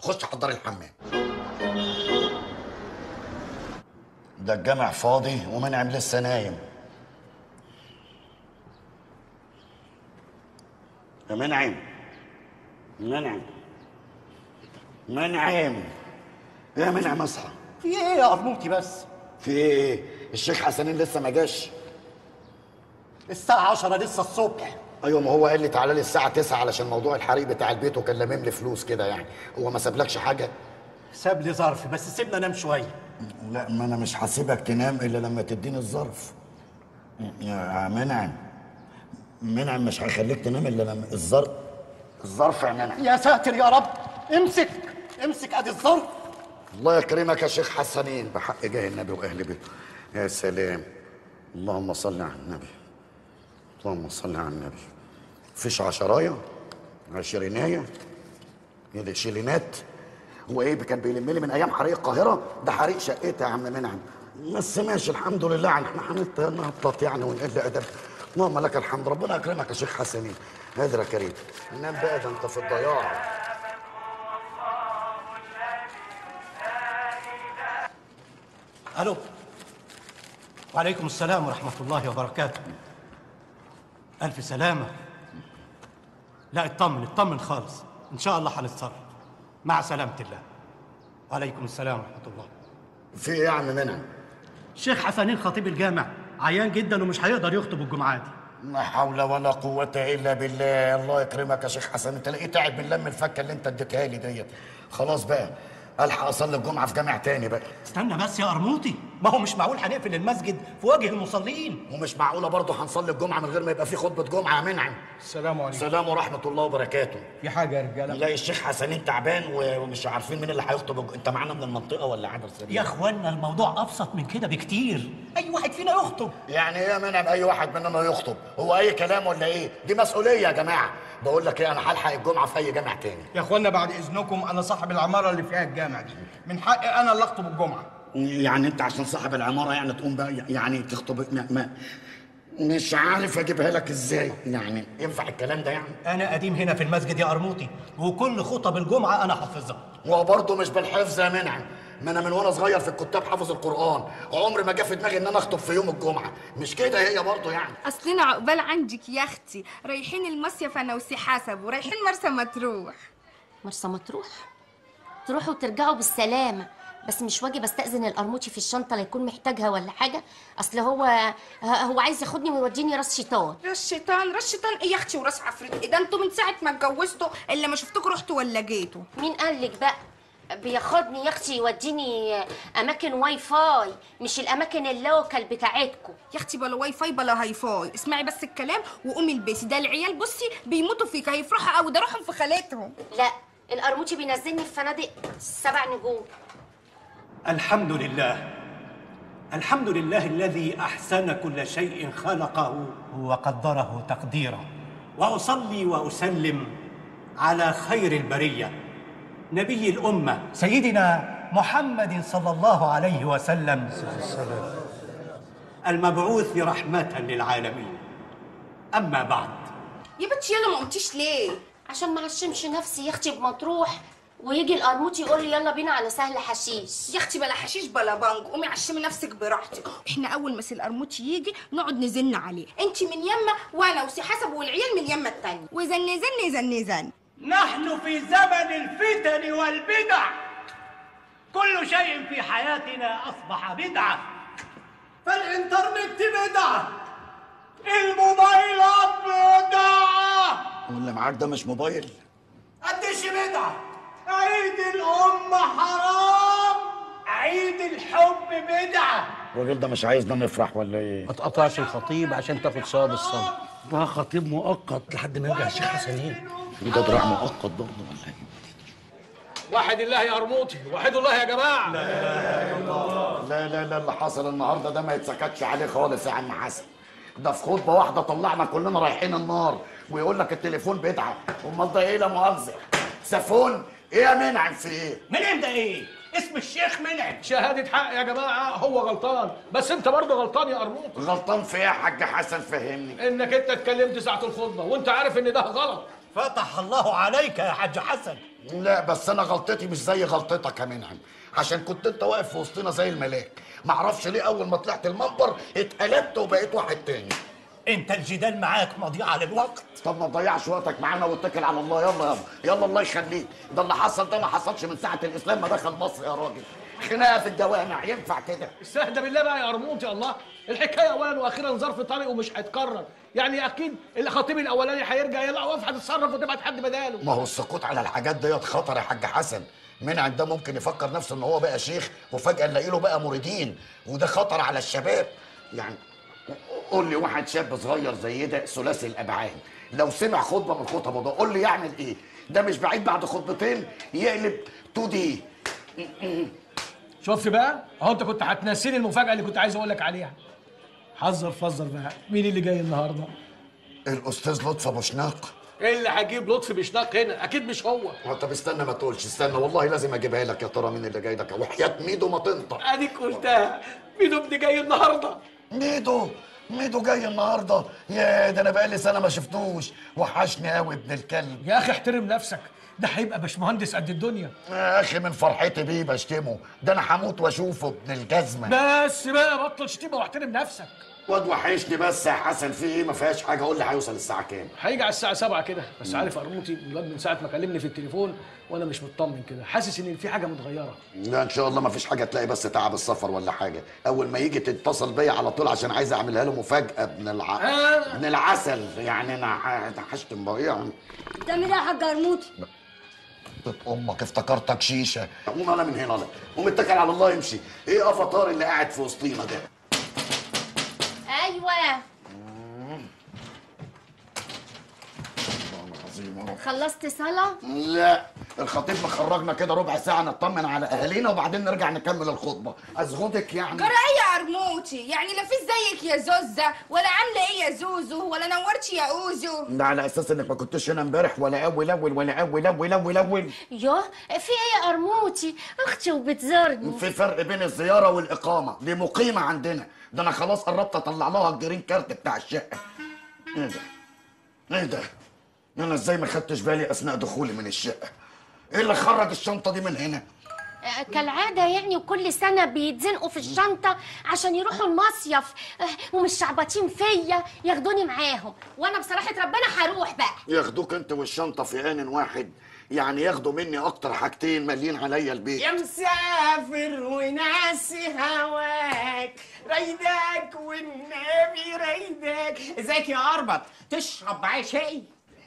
خش حضر الحمام. ده الجامع فاضي ومنعم لسه نايم. يا منعم، منعم يا منعم اصحى. في ايه يا قرموطي بس؟ في ايه؟ الشيخ حسنين لسه ما جاش. الساعة 10 لسه الصبح. ايوه، ما هو قال لي تعالى لي الساعة 9 علشان موضوع الحريق بتاع البيت، وكان لامم لي فلوس كده يعني. هو ما سابلكش حاجة؟ ساب لي ظرف بس سيبنا انام شوية. لا، ما انا مش هسيبك تنام الا لما تديني الظرف. يا منعم مش هيخليك تنام الا لما الظرف يا منعم. يا ساتر يا رب، امسك ادي الظرف. الله يكرمك يا شيخ حسنين بحق جاه النبي واهل بيته. يا سلام، اللهم صل على النبي، اللهم صل على النبي. فيش عشرايه عشرينايه يا دي شيلينات. هو ايه كان بيلم لي من ايام حريق القاهره؟ ده حريق شقتها يا عم منعم. بس ماشي الحمد لله، احنا هنهبط يعني ونقل ادب. اللهم لك الحمد. ربنا يكرمك يا شيخ حسنين. قادر يا كريم. نام بقى، ده انت في الضياع. الو. وعليكم السلام ورحمة الله وبركاته. ألف سلامة. لا اطمن خالص، إن شاء الله هنتصرف. مع سلامة الله. وعليكم السلام ورحمة الله. في ايه يا عم منعم؟ الشيخ حسنين خطيب الجامع عيان جدا ومش هيقدر يخطب الجمعة دي. لا حول ولا قوة إلا بالله. الله يكرمك يا شيخ حسن، أنت لقيت قاعد باللم الفكة اللي أنت اديتها لي ديت. خلاص بقى، ألحق أصلي الجمعة في جامع تاني بقى. استنى بس يا قرموطي، ما هو مش معقول هنقفل المسجد في وجه المصلين. ومش معقولة برضه هنصلي الجمعة من غير ما يبقى في خطبة جمعة يا منعم. السلام عليكم. السلام ورحمة الله وبركاته. في حاجة يا رجالة؟ نلاقي الشيخ حسنين تعبان ومش عارفين مين اللي هيخطب. أنت معانا من المنطقة ولا عبر سبيل؟ يا إخوانا الموضوع أبسط من كده بكتير، أي واحد فينا يخطب. يعني إيه يا منعم أي واحد مننا يخطب؟ هو أي كلام ولا إيه؟ دي مسؤولية يا جماعة. بقول لك إيه، أنا هلحق الجمعة في أي جامع تاني. يا اخوانا بعد اذنكم، انا صاحب العمارة اللي فيها الجامع دي، من حقي انا اللي اخطب الجمعة. يعني انت عشان صاحب العماره يعني تقوم بقى يعني تخطب؟ ما مش عارف اجيبها لك ازاي. يعني ينفع الكلام ده يعني؟ أنا قديم هنا في المسجد يا قرموطي، وكل خطب الجمعة أنا حافظها. هو برضه مش بالحفظ يا منعم. ما انا من وانا صغير في الكتاب حافظ القران، عمري ما جه في دماغي ان انا اخطب في يوم الجمعه. مش كده هي برضه يعني؟ اصلنا عقبال عندك يا اختي رايحين المصيف انا وسي حسب، ورايحين مرسى مطروح. مرسى مطروح؟ تروحوا وترجعوا بالسلامة، بس مش واجب استأذن القرموطي في الشنطة ليكون محتاجها ولا حاجة؟ أصل هو عايز ياخدني ويوديني راس شيطان. راس شيطان ايه يا اختي وراس عفريت؟ ايه ده انتوا من ساعة ما اتجوزتوا الا ما شفتكوا رحتوا ولا جيتوا؟ مين قالك بقى؟ بياخدني يا اختي يوديني اماكن واي فاي، مش الاماكن اللوكال بتاعتكم. يا اختي بلا واي فاي بلا هاي فاي، اسمعي بس الكلام وقومي البسي. ده العيال بصي بيموتوا فيك، هيفرحوا قوي، ده روحهم في خالتهم. لا، القرموطي بينزلني في فنادق 7 نجوم. الحمد لله، الحمد لله الذي أحسن كل شيء خلقه وقدره تقديرا. وأصلي وأسلم على خير البرية نبي الأمة سيدنا محمد صلى الله عليه وسلم، المبعوث رحمة للعالمين. أما بعد، يا بنتي يلا ما قمتيش ليه؟ عشان ما عشمش نفسي يا اختي بمطروح ويجي القرموطي يقول لي يلا بينا على سهل حشيش. يا اختي بلا حشيش بلا بنج، قومي عشمي نفسك براحتك. احنا اول ما القرموطي يجي نقعد نزن عليه، انت من يمه وانا وسي حسب والعيال من يمه التانيه، وزن. نحن في زمن الفتن والبدع، كل شيء في حياتنا أصبح بدعة. فالإنترنت بدعة، الموبايلات بدعة. واللي معاك ده مش موبايل؟ قديش بدعة. عيد الأم حرام، عيد الحب بدعة. الراجل ده مش عايزنا نفرح ولا ايه؟ ما تقطعش الخطيب عشان تاخد ثواب الصلاة. ده خطيب مؤقت لحد ما يرجع الشيخ حسنين. وده دراع مؤقت برضه ولا ايه؟ واحد الله يا قرموطي، وحدوا الله يا جماعه. لا اللي حصل النهارده ده ما يتسكتش عليه خالص يا عم حسن. ده في خطبه واحده طلعنا كلنا رايحين النار، ويقول لك التليفون بدعه. امال ده ايه لا مؤاخذه؟ سفون؟ ايه يا منعم في ايه؟ منعم ده ايه؟ اسم الشيخ منعم. شهاده حق يا جماعه، هو غلطان، بس انت برضه غلطان يا قرموطي. غلطان في ايه يا حاج حسن؟ فهمني. انك انت اتكلمت ساعه الخطبه وانت عارف ان ده غلط. فتح الله عليك يا حاج حسن. لا بس انا غلطتي مش زي غلطتك يا منعم، عشان كنت انت واقف في وسطنا زي الملاك. معرفش ليه اول ما طلعت المنبر اتقلبت وبقيت واحد تاني. انت الجدال معاك مضيعه للوقت. طب ما تضيعش وقتك معانا واتكل على الله. يلا يلا يلا الله يخليك. ده اللي حصل ده ما حصلش من ساعه الاسلام ما دخل مصر يا راجل. خناقه في الجوامع ينفع كده؟ استهدى بالله بقى يا قرموطي. الله، الحكايه اولا واخيرا ظرف طارئ ومش هيتكرر، يعني اكيد الخطيب الاولاني هيرجع يلا وقف هتتصرف وتبعت حد بداله. ما هو السكوت على الحاجات ديت خطر يا حاج حسن. منعم ده ممكن يفكر نفسه ان هو بقى شيخ وفجاه نلاقي له بقى مريدين، وده خطر على الشباب. يعني قول لي واحد شاب صغير زي ده ثلاثي الابعاد لو سمع خطبه من خطبه ده قول لي يعمل ايه؟ ده مش بعيد بعد خطبتين يقلب 2 دي. شفت بقى؟ اهو انت كنت هتنسيني المفاجاه اللي كنت عايز اقول لك عليها. حذر فذر بقى، مين اللي جاي النهارده؟ الاستاذ لطفي ابو شناق. ايه اللي هجيب لطفي بشناق هنا؟ اكيد مش هو. طب استنى ما تقولش، استنى والله لازم اجيبها لك. يا ترى مين اللي جاي لك؟ وحياه ميدو ما تنطق. اديك قلتها، مين ابني جاي النهارده؟ ميدو جاي النهارده. يا ده انا بقالي سنه ما شفتوش، وحشني قوي ابن الكلب. يا اخي احترم نفسك، ده هيبقى باشمهندس قد الدنيا. يا اخي من فرحتي بيه بشتمه، ده انا هموت واشوفه ابن الجزمه. بس بقى بطل شتيمه واحترم نفسك. واد وحشني بس يا حسن. في ايه؟ ما فيهاش حاجه. قول لي هيوصل الساعه كام؟ هيجي على الساعه 7 كده. بس عارف قرموطي الواد من ساعه ما كلمني في التليفون وانا مش مطمن كده، حاسس ان في حاجه متغيره. لا ان شاء الله ما فيش حاجه. تلاقي بس تعب السفر ولا حاجه. اول ما يجي تتصل بيا على طول عشان عايز اعملها له مفاجاه ابن العسل. يعني انا هشتم بقى. بتعمل ايه يا حاج قرموطي؟ امك افتكرتك شيشه. قوم انا من هنا. لا قوم اتكل على الله يمشي. ايه افاتار اللي قاعد في وسطينا ده؟ ايوه خلصت صلاة؟ لا الخطيب مخرجنا كده ربع ساعة نطمن على أهالينا وبعدين نرجع نكمل الخطبة. أزغدك يعني. جرى ايه يا قرموطي؟ يعني لا فيش زيك يا زوزة ولا عاملة ايه يا زوزو ولا نورتي يا اوزو. ده على أساس إنك ما كنتش هنا امبارح ولا أول ولا يوه في ايه يا قرموطي؟ اختي وبتزورني. في فرق بين الزيارة والإقامة. دي مقيمة عندنا. ده أنا خلاص قربت أطلع لها الجرين كارت بتاع الشقة. إيه ده؟ إيه ده؟ أنا إزاي ما خدتش بالي أثناء دخولي من الشقة؟ إيه اللي خرج الشنطة دي من هنا؟ كالعادة يعني، وكل سنة بيتزنقوا في الشنطة عشان يروحوا المصيف ومش شعبطين فيا ياخدوني معاهم، وانا بصراحة ربنا هروح بقى. ياخدوك انت والشنطة في آن واحد؟ يعني ياخدوا مني اكتر حاجتين مالين عليا البيت. يا مسافر وناسي هواك رايدك والنبي رايدك. ازيك يا اربط؟ تشرب معايا شاي؟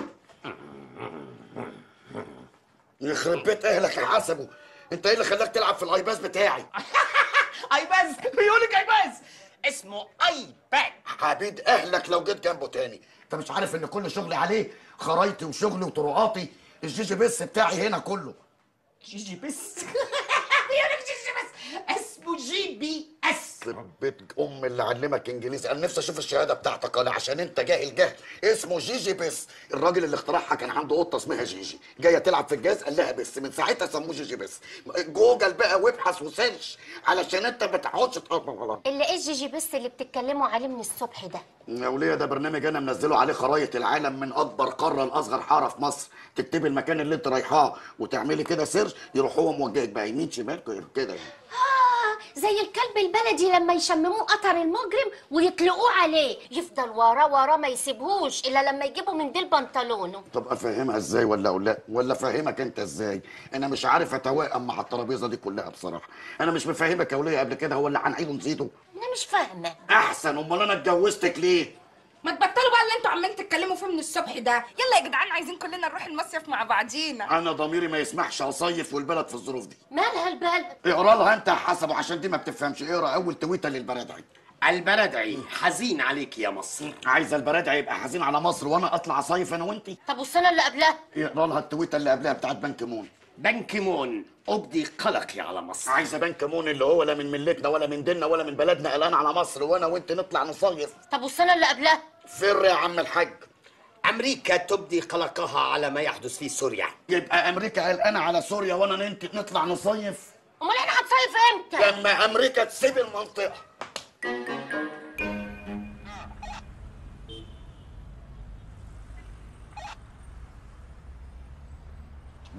يخرب بيت اهلك يا حسبه. انت ايه اللي خلاك تلعب في الايباز بتاعي؟ ايباز؟ بيقولك ايباز؟ اسمه ايباد. حبيب اهلك لو جيت جنبه تاني. انت مش عارف ان كل شغلي عليه؟ خرايطي وشغلي وطرقاتي. الجيجي بيس بتاعي هنا كله. جي بس؟ بيقولك جي بس؟ اسمه جي بي اس. بيت ام اللي علمك انجليزي. انا نفسي اشوف الشهاده بتاعتك انا عشان انت جاهل. اسمه جيجي بيس. الراجل اللي اخترعها كان عنده قطه اسمها جيجي جايه تلعب في الجهاز قال لها بس، من ساعتها سموه جيجي بيس. جوجل بقى وابحث وسيرش علشان انت ما تقعدش تقرب غلط. اللي ايه جيجي بس اللي بتتكلموا عليه من الصبح ده؟ يا وليه ده برنامج انا منزله عليه خرايط العالم من اكبر قاره لاصغر حاره في مصر. تكتبي المكان اللي انت رايحاه وتعملي كده سيرش يروح هو موجهك بقى يمين شمال كده يعني. زي الكلب البلدي لما يشمموه قطر المجرم ويطلقوه عليه يفضل وراه ما يسيبهوش الا لما يجيبوا من ديل بنطلونه. طب افهمها ازاي ولا افهمك انت ازاي؟ انا مش عارف اتوائم مع الترابيزه دي كلها بصراحه. انا مش مفهمك يا وليه قبل كده. هو اللي هنعيده نسيته؟ انا مش فاهمه. احسن. امال انا اتجوزتك ليه؟ ما تبطلوا بقى اللي انتوا عمالين تتكلموا فيه من الصبح ده. يلا يا جدعان عايزين كلنا نروح المصيف مع بعضينا. انا ضميري ما يسمحش اصيف والبلد في الظروف دي. مالها البلد؟ اقرا لها انت يا حسب عشان دي ما بتفهمش. اقرا اول تويته للبرادعي. البلدعي حزين عليك يا مصر. عايزه البرادعي يبقى حزين على مصر وانا اطلع اصيف انا وانتي؟ طب والسنه اللي قبلها؟ اقرا لها التويته اللي قبلها بتاعت بنك مون. بنك مون ابدي قلقي على مصر. عايزه بنك مون اللي هو لا من ملتنا ولا من ديننا ولا من بلدنا قلقان على مصر وانا وانت نطلع نصيف. طب والسنه اللي قبلها؟ فر يا عم الحاج. امريكا تبدي قلقها على ما يحدث في سوريا. يبقى امريكا قلقانه على سوريا وانا انت نطلع نصيف؟ امال احنا هنصيف امتى؟ لما امريكا تسيب المنطقه.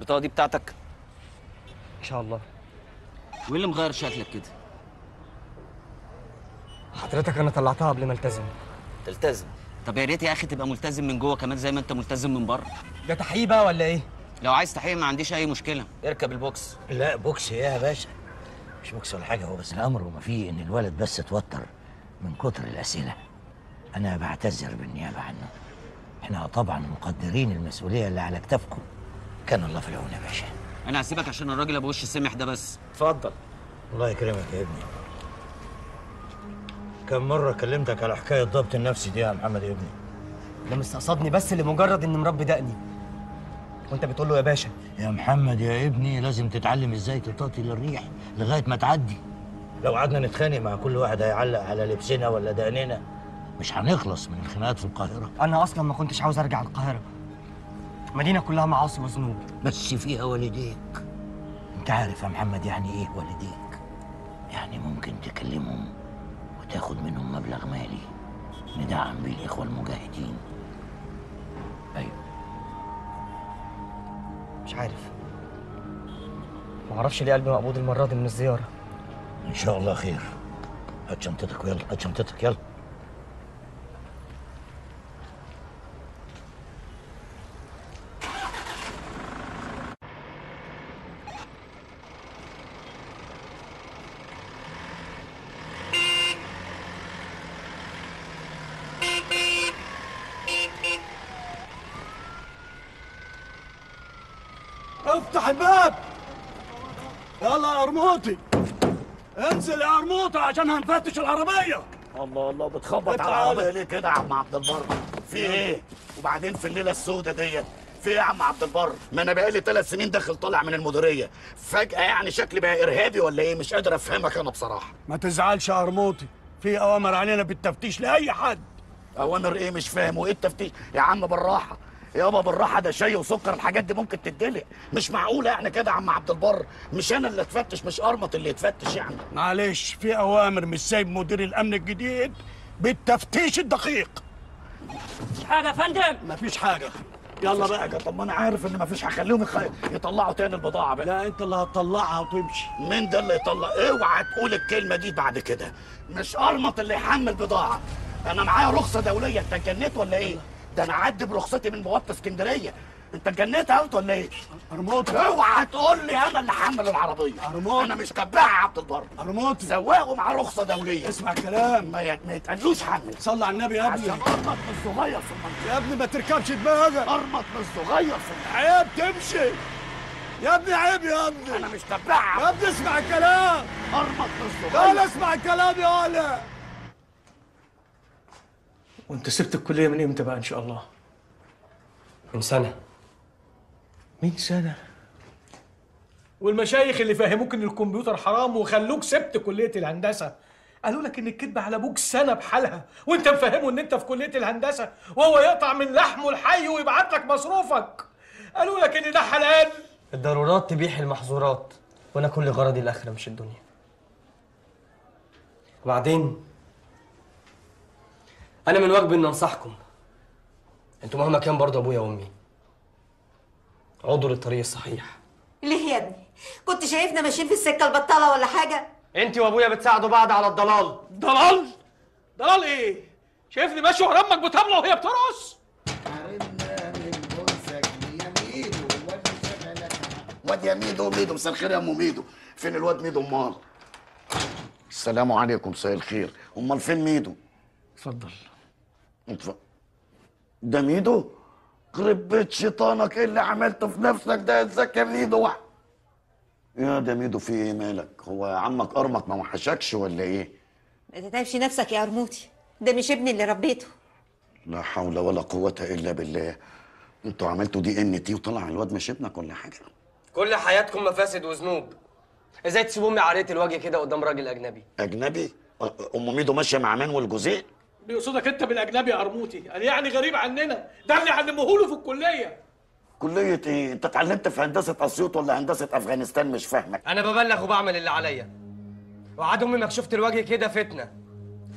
البطاقه دي بتاعتك؟ ان شاء الله. وايه اللي مغير شكلك كده؟ حضرتك انا طلعتها قبل ما التزم. تلتزم؟ طب يا ريت يا اخي تبقى ملتزم من جوه كمان زي ما انت ملتزم من بره. ده تحقيق بقى ولا ايه؟ لو عايز تحقيق ما عنديش اي مشكله، اركب البوكس. لا بوكس ايه يا باشا؟ مش بوكس ولا حاجه، هو بس الامر وما فيه ان الولد بس اتوتر من كتر الاسئله. انا بعتذر بالنيابه عنه. احنا طبعا مقدرين المسؤوليه اللي على كتافكم. كان الله في العون يا باشا. انا هسيبك عشان الراجل ابو وش السمح ده بس. اتفضل. الله يكرمك يا ابني. كم مره كلمتك على حكايه الضبط النفسي دي يا محمد يا ابني؟ ده مستقصدني بس لمجرد اني مربي دقني، وانت بتقول له يا باشا. يا محمد يا ابني لازم تتعلم ازاي تطاطي للريح لغايه ما تعدي. لو قعدنا نتخانق مع كل واحد هيعلق على لبسنا ولا دقننا مش هنخلص من الخناقات في القاهره. انا اصلا ما كنتش عاوز ارجع القاهره، مدينه كلها معاصي وذنوب. بس فيها والديك. انت عارف يا محمد يعني ايه والديك؟ يعني ممكن تكلمهم وتاخد منهم مبلغ مالي ندعم بيه الاخوه المجاهدين. ايوه. مش عارف، ما اعرفش ليه قلبي مقبوض المره دي من الزياره. ان شاء الله خير. هات شنطتك ويلا، هات شنطتك يلا. افتح الباب. يلا يا قرموطي، انزل يا قرموطي عشان هنفتش العربية. الله الله، بتخبط على العربية ليه كده يا عم عبد البر؟ في ايه؟ وبعدين في الليلة السوداء ديت في ايه يا عم عبد البر؟ ما انا بقالي 3 سنين داخل طالع من المديرية، فجأة يعني شكلي بقى إرهابي ولا ايه؟ مش قادر افهمك انا بصراحة. ما تزعلش يا قرموطي، في أوامر علينا بالتفتيش لأي حد. أوامر ايه مش فاهم؟ وايه التفتيش؟ يا عم بالراحة يابا بالراحة، ده شاي وسكر الحاجات دي ممكن تتدلق، مش معقولة يعني كده يا عم عبد البر، مش أنا اللي اتفتش، مش قرمط اللي يتفتش يعني. معلش في أوامر مش سايب مدير الأمن الجديد بالتفتيش الدقيق. مفيش حاجة يا فندم. مفيش حاجة. يلا بقى. حاجة. طب ما أنا عارف إن مفيش، هخليهم يطلعوا تاني البضاعة بقى. لا أنت اللي هتطلعها وتمشي. مين ده اللي يطلع؟ اوعى تقول الكلمة دي بعد كده، مش قرمط اللي يحمل بضاعة. أنا معايا رخصة دولية، أنت اتجنيت ولا إيه؟ ده أنا أعدي برخصتي من بوابة اسكندرية، أنت اتجنيت أوت ولا إيه؟ قرموطي اوعى تقول لي أنا اللي حمل العربية. قرموطي أنا مش تبع يا عبد البر. قرموطي سواق ومعاه رخصة دولية. اسمع الكلام. ما يتقالوش حمل. صلي على النبي يا ابني. عشان قرمط مش صغير في المنطقة. يا ابني ما تركبش دماغك. قرمط مش صغير في المنطقة. عيب تمشي يا ابني، عيب يا ابني. أنا مش تبع يا ابني اسمع الكلام. قرمط مش صغير. لا اسمع الكلام يا ولا. وانت سبت الكليه من امتى بقى ان شاء الله؟ من سنه. من سنة؟ والمشايخ اللي فهموك ان الكمبيوتر حرام وخلوك سبت كلية الهندسة قالوا لك ان الكذب على ابوك سنة بحالها، وانت مفهمه ان انت في كلية الهندسة وهو يقطع من لحمه الحي ويبعت لك مصروفك. قالوا لك ان ده حلال. الضرورات تبيح المحظورات، وانا كل غرضي الاخره مش الدنيا. وبعدين انا من واجبي ان انصحكم، انتوا مهما كان برضه ابويا وامي، عودوا للطريق الصحيح. ليه يا ابني؟ كنت شايفنا ماشيين في السكه البطاله ولا حاجه؟ انت وابويا بتساعدوا بعض على الضلال. ضلال؟ ضلال ايه؟ شايفني ماشي ورا امك بطبله وهي بترقص؟ واد يا ميدو. ميدو مساء الخير يا ام ميدو. فين الواد ميدو امال؟ السلام عليكم. مساء الخير. امال فين ميدو؟ اتفضل. ده ميدو؟ خرب بيت شيطانك، ايه اللي عملته في نفسك ده؟ ازيك يا ميدو؟ يا ده ميدو في ايه مالك؟ هو عمك قرمك ما وحشكش ولا ايه؟ ما تتعبش نفسك يا قرموطي، ده مش ابني اللي ربيته. لا حول ولا قوة الا بالله. انتوا عملتوا DNT وطلع الواد مش ابنك ولا حاجة؟ كل حياتكم مفاسد وذنوب. ازاي تسيبوا امي عرية الوجه كده قدام راجل اجنبي؟ اجنبي؟ ام ميدو ماشية مع مان والجوزين؟ بيقصدك انت بالاجنبي يا قرموطي، قال يعني غريب عننا، ده اللي علموهوله في الكليه. كلية ايه؟ انت اتعلمت في هندسة اسيوط ولا هندسة افغانستان؟ مش فاهمك. انا ببلغ وبعمل اللي عليا. وعاد امي مكشوفة الوجه كده فتنة،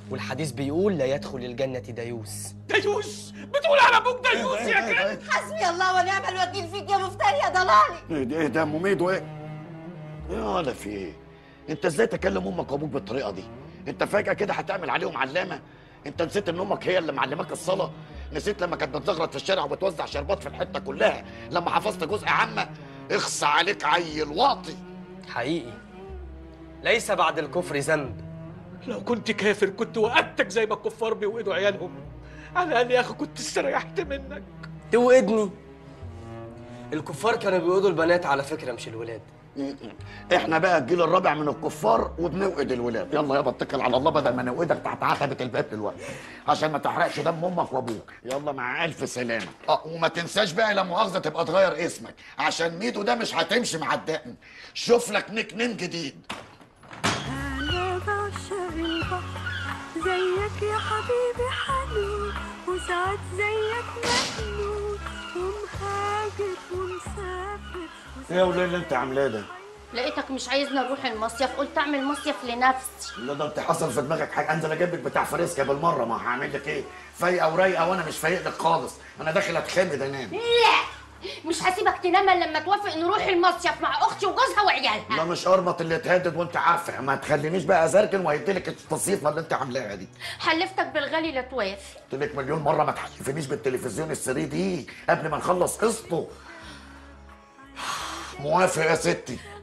والحديث بيقول لا يدخل الجنة ديوس. ديوس؟ بتقول على ابوك ديوس يا كده؟ حسبي الله ونعم الوكيل فيك يا مفتري يا ضلالي. ايه ده يا ام ميدو؟ ايه ولا في ايه؟ انت ازاي تكلم امك وابوك بالطريقه دي؟ انت فجاه كده هتعمل عليهم علامه؟ انت نسيت ان امك هي اللي معلماك الصلاه؟ نسيت لما كانت بتزغرط في الشارع وبتوزع شربات في الحته كلها لما حفظت جزء عامه؟ اخص عليك عيل واطي. حقيقي ليس بعد الكفر ذنب. لو كنت كافر كنت وقتك زي ما الكفار بيوقدوا عيالهم. على الاقل يا اخي كنت استريحت منك. توقدني؟ الكفار كانوا بيوقدوا البنات على فكره مش الولاد. احنا بقى الجيل الرابع من الكفار وبنوقد الولاد. يلا يابا اتكل على الله بدل ما نوقدك تحت عتبه الباب دلوقتي عشان ما تحرقش دم امك وابوك. يلا مع الف سلامه. وما تنساش بقى لا مؤاخذه تبقى تغير اسمك عشان ميدو ده مش هتمشي مع الدقن. شوف لك نيك نيم جديد. انا بعشق البحر زيك يا حبيبي حنون وساعات زيك مجنون ومهاجر ومسافر. ايه يا وليه اللي انت عاملاه ده؟ لقيتك مش عايزنا نروح المصيف، قلت اعمل مصيف لنفسي. لا ده انت حصل في دماغك حاجه. انزل اجيب لك بتاع فريسكا بالمره. ما هعمل لك ايه؟ فايقه ورايقه وانا مش فايق لك خالص. انا داخل اتخمد انام. لا مش هسيبك تنام الا لما توافق نروح المصيف مع اختي وجوزها وعيالها. لا مش ارمط اللي اتهدد وانت عارفه. ما تخلينيش بقى ازركن وهيديلك التصيفه اللي انت عاملاها دي. حلفتك بالغالي لا توافق. قلت لك مليون مره ما تحلفنيش بالتلفزيون السري دي قبل ما نخلص قسطه. موافق يا ستي.